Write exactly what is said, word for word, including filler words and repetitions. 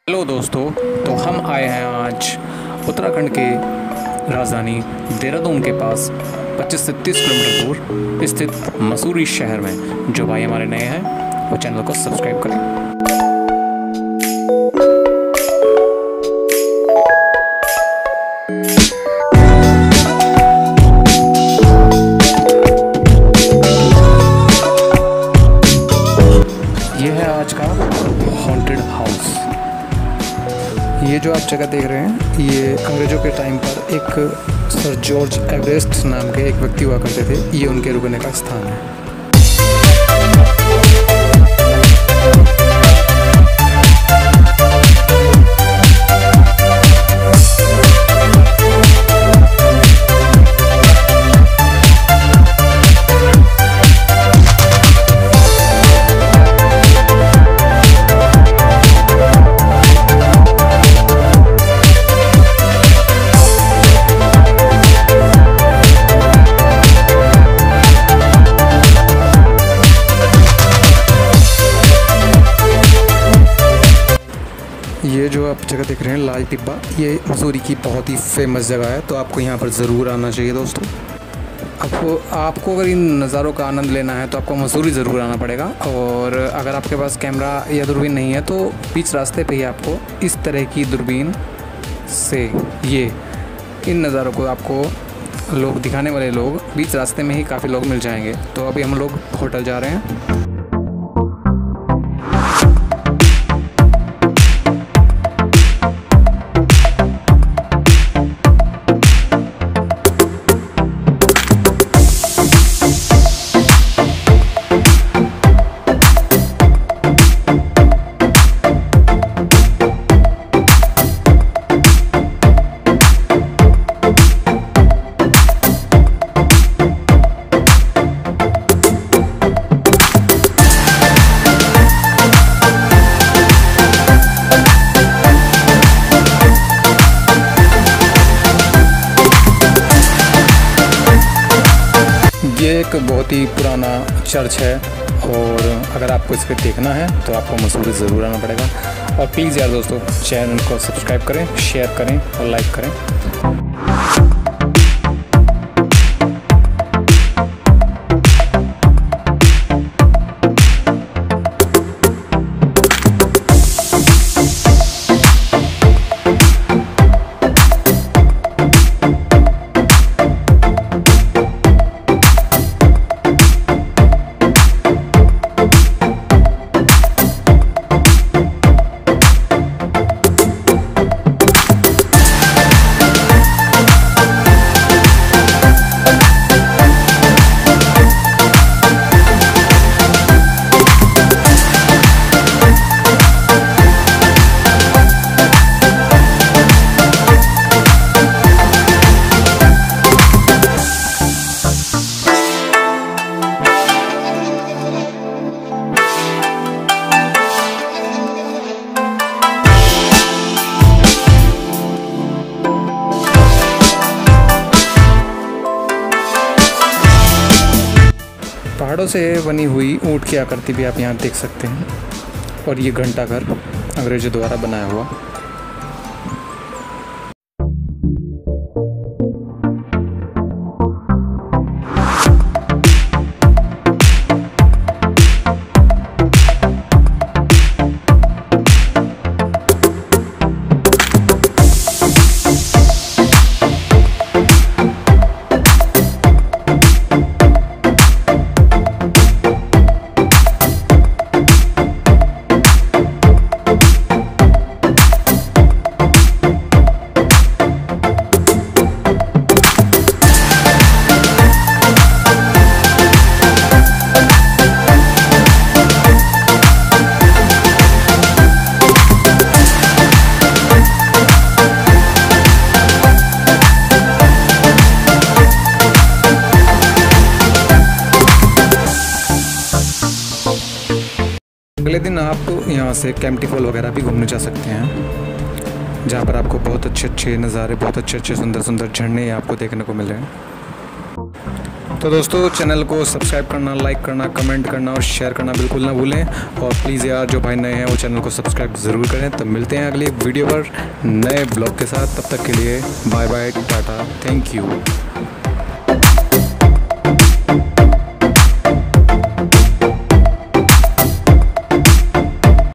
Hello दोस्तों, तो हम आए हैं आज उत्तराखंड के राजधानी देहरादून के पास पच्चीस से तीस किलोमीटर दूर स्थित मसूरी शहर में। जो भाई हमारे नए हैं वो चैनल को सब्सक्राइब करें। ये है आज का हॉन्टेड हाउस। ये जो आप जगह देख रहे हैं ये अंग्रेज़ों के टाइम पर एक सर जॉर्ज एवरेस्ट नाम के एक व्यक्ति हुआ करते थे। ये उनके रुकने का स्थान है। ये जो आप जगह देख रहे हैं लाल टिब्बा, ये मसूरी की बहुत ही फेमस जगह है, तो आपको यहाँ पर ज़रूर आना चाहिए दोस्तों। आपको आपको अगर इन नज़ारों का आनंद लेना है तो आपको मसूरी ज़रूर आना पड़ेगा। और अगर आपके पास कैमरा या दूरबीन नहीं है तो बीच रास्ते पे ही आपको इस तरह की दूरबीन से ये इन नज़ारों को आपको लोग दिखाने वाले लोग बीच रास्ते में ही काफ़ी लोग मिल जाएंगे। तो अभी हम लोग होटल जा रहे हैं। ये एक बहुत ही पुराना चर्च है और अगर आपको इसको देखना है तो आपको मसूरी ज़रूर आना पड़ेगा। और प्लीज़ यार दोस्तों, चैनल को सब्सक्राइब करें, शेयर करें और लाइक करें। पहाड़ों से बनी हुई ऊँट की आकृति भी आप यहाँ देख सकते हैं। और ये घंटाघर अंग्रेजों द्वारा बनाया हुआ। अगले दिन आप यहाँ से कैंपटी फॉल वगैरह भी घूमने जा सकते हैं, जहाँ पर आपको बहुत अच्छे अच्छे नज़ारे, बहुत अच्छे अच्छे सुंदर सुंदर झरने आपको देखने को मिले। तो दोस्तों चैनल को सब्सक्राइब करना, लाइक करना, कमेंट करना और शेयर करना बिल्कुल ना भूलें। और प्लीज़ यार जो भाई नए हैं वो चैनल को सब्सक्राइब ज़रूर करें। तो मिलते हैं अगली वीडियो पर नए ब्लॉग के साथ। तब तक के लिए bye bye, tata, thank you.